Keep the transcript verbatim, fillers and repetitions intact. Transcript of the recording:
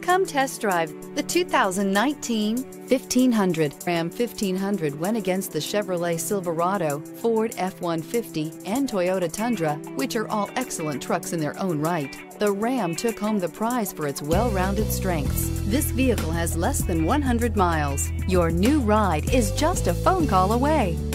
Come test drive the two thousand nineteen fifteen hundred. Ram fifteen hundred went against the Chevrolet Silverado, Ford F one fifty, and Toyota Tundra, which are all excellent trucks in their own right. The Ram took home the prize for its well-rounded strengths. This vehicle has less than one hundred miles. Your new ride is just a phone call away.